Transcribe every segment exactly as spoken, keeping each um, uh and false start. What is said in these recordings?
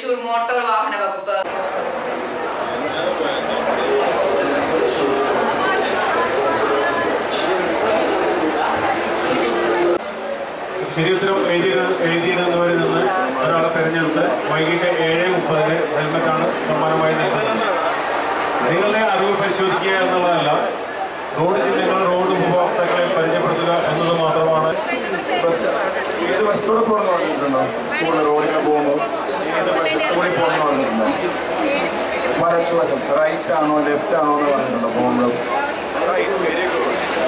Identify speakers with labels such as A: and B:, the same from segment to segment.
A: Thrissur motor വാഹന വകുപ്പ്.
B: ശരിയുത്തരം എഴുതി എഴുതിയിടുന്നവരിൽ നിന്ന് ഒരാളെ തിരഞ്ഞെടുത്ത് വൈകിട്ട് ഏഴ് മുപ്പതിന് ഹെൽമെറ്റാണ് സമ്മാനമായി നൽകുന്നത്. നിങ്ങളുടെ അറിവ് പരിശോധിക്കുക എന്നുള്ളതല്ല, റോഡ് ചിഹ്നങ്ങൾ റോഡ് ഉപഭോക്താക്കളെ പരിചയപ്പെടുത്തുക എന്നത് മാത്രമാണ്.
C: ഏത് വശത്തോടെ പോകണമെന്ന് പറഞ്ഞിട്ടുണ്ടോ? സ്കൂളിൽ റോഡിൽ പോകുമ്പോൾ ഏത് വശത്തോടെ പോകണമെന്ന് പറഞ്ഞിട്ടുണ്ടോ? വലത്ത് വശം, റൈറ്റ് ആണോ ലെഫ്റ്റ് ആണോ എന്ന് പറഞ്ഞിട്ടുണ്ടോ പോകുമ്പോൾ? റൈറ്റ്. Very good.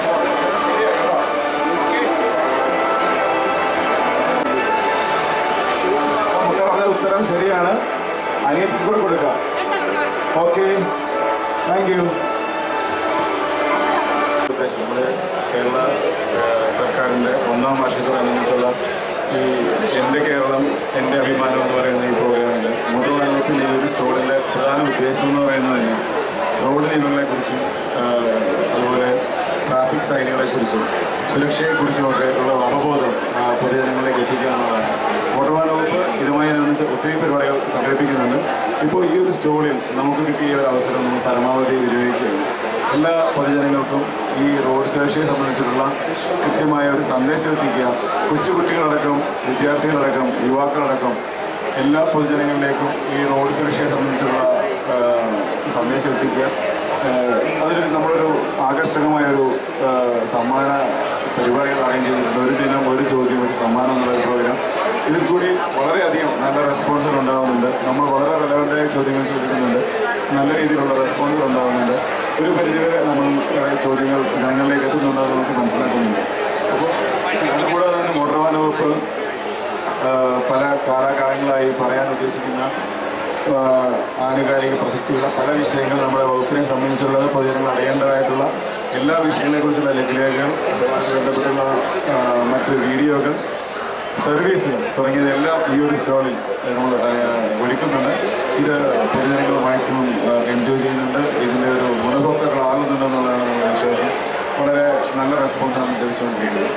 C: ഉത്തരം ശരിയാണ്. അനിയത്തിക്ക് കൂടെ കൊടുക്കാം. Okay, thank you. നമ്മുടെ കേരള സർക്കാരിൻ്റെ ഒന്നാം വാർഷികത്തോടനുബന്ധിച്ചുള്ള ഈ എൻ്റെ കേരളം എൻ്റെ അഭിമാനം എന്ന് പറയുന്ന ഈ പ്രോഗ്രാമിൽ മോട്ടോർ വാഹനത്തിൻ്റെ ഈ ഒരു സ്റ്റോറിൻ്റെ പ്രധാന ഉദ്ദേശം എന്ന് പറയുന്നത് തന്നെ റോഡ് നിയമങ്ങളെക്കുറിച്ചും അതുപോലെ ട്രാഫിക് സൈനുകളെക്കുറിച്ചും സുരക്ഷയെക്കുറിച്ചുമൊക്കെ ഉള്ള അവബോധം പൊതുജനങ്ങളിലേക്ക് എത്തിക്കുക എന്നുള്ളതാണ്. മോട്ടോർ വാഹന വകുപ്പ് ഇതുമായി അനുബന്ധിച്ച് ഒത്തിരി പരിപാടികൾ സംഘടിപ്പിക്കുന്നുണ്ട്. ഇപ്പോൾ ഈ ഒരു സ്റ്റോളിൽ നമുക്ക് കിട്ടിയ ഒരു അവസരം നമ്മൾ പരമാവധി വിനിയോഗിക്കുകയാണ്. എല്ലാ പൊതുജനങ്ങൾക്കും ഈ റോഡ് സുരക്ഷയെ സംബന്ധിച്ചിട്ടുള്ള കൃത്യമായ ഒരു സന്ദേശം എത്തിക്കുക. കൊച്ചുകുട്ടികളടക്കം, വിദ്യാർത്ഥികളടക്കം, യുവാക്കളടക്കം എല്ലാ പൊതുജനങ്ങളിലേക്കും ഈ റോഡ് സുരക്ഷയെ സംബന്ധിച്ചുള്ള സന്ദേശം എത്തിക്കുക. അതിന് നമ്മളൊരു ആകർഷകമായൊരു സമ്മാന പരിപാടികൾ അറേഞ്ച് ചെയ്തിട്ടുണ്ട്. ഒരു ദിനം ഒരു ചോദ്യം ഒരു സമ്മാനം എന്നുള്ള പ്രോഗ്രാം. ഇതിൽ കൂടി വളരെയധികം നല്ല റെസ്പോൺസുകൾ ഉണ്ടാകുന്നുണ്ട്. നമ്മൾ വളരെ റെലവൻ്റായ ചോദ്യങ്ങൾ ചോദിക്കുന്നുണ്ട്. നല്ല രീതിയിലുള്ള റെസ്പോൺസുകൾ ഉണ്ടാകുന്നുണ്ട്. ഒരു പരിധിവരെ നമ്മൾ ചോദ്യങ്ങൾ ജനങ്ങളിലേക്ക് എത്തുന്നുണ്ടെന്ന് നമുക്ക് മനസ്സിലാക്കുന്നുണ്ട്. അപ്പോൾ അതുകൂടാതെ തന്നെ മോട്ടോർ വാഹന വകുപ്പ് പല കാലാകാലങ്ങളായി പറയാൻ ഉദ്ദേശിക്കുന്ന ആനുകാലിക പ്രസക്തിയുള്ള പല വിഷയങ്ങൾ നമ്മുടെ വകുപ്പിനെ സംബന്ധിച്ചുള്ളത് പൊതുജനങ്ങൾ അറിയേണ്ടതായിട്ടുള്ള എല്ലാ വിഷയങ്ങളെക്കുറിച്ചുള്ള ലഘുലേഖകൾ, ബന്ധപ്പെട്ടുള്ള മറ്റ് വീഡിയോകൾ, സർവീസുകൾ തുടങ്ങിയതെല്ലാം ഈ ഒരു സ്റ്റോളിൽ നമ്മൾ ഒരുക്കുന്നുണ്ട്. ഇത് പൊതുജനങ്ങൾ മാക്സിമം എൻജോയ് ചെയ്യുന്നുണ്ട്. ഇതിൻ്റെ ഒരു ഗുണഭോക്താക്കളാകുന്നുണ്ടെന്നുള്ളതാണ് നമ്മുടെ വിശ്വാസം. വളരെ നല്ല റെസ്പോൺസാണ് ലഭിച്ചുകൊണ്ടിരിക്കുന്നത്.